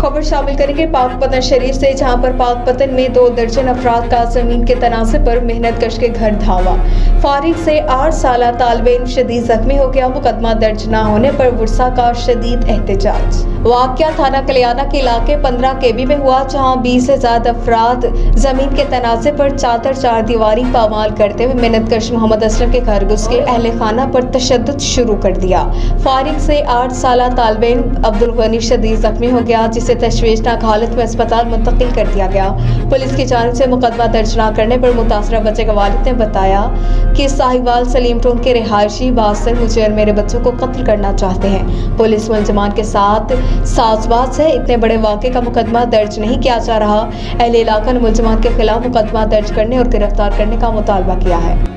खबर शामिल करेंगे पाकपतन शरीफ से, जहां पर पाकपतन में 2 दर्जन अफराद का जमीन के तनाज़े पर मेहनत कश के घर धावा। फारिग से 8 साल तालिब शदीद जख्मी हो गया। मुकदमा दर्ज न होने पर वर्सा का शदीद एहतजाज। वाक़या थाना कलियाना के इलाके 15 KB में हुआ, जहां 20 से ज्यादा अफराद जमीन के तनाज़े पर चादर चार दीवारी पामाल करते हुए मेहनत कश मोहम्मद असलम के घर घुस के अहले खाना पर तशद्दुद शुरू कर दिया। फारिग से 8 साल तालिब अब्दुल गनी शदीद जख्मी हो गया, जिसे तशवीशनाक हालत में अस्पताल मुंतकिल कर दिया गया। पुलिस की जानिब से मुकदमा दर्ज न करने पर मुतासरा बच्चे के वालिद ने बताया कि साहिवाल सलीम टोन के रिहायशी बासर मुझे और मेरे बच्चों को कत्ल करना चाहते हैं। पुलिस मुलजमान के साथ साजबाज है। इतने बड़े वाक़े का मुकदमा दर्ज नहीं किया जा रहा। अहले इलाका ने मुलजमान के खिलाफ मुकदमा दर्ज करने और गिरफ्तार करने का मुतालबा किया है।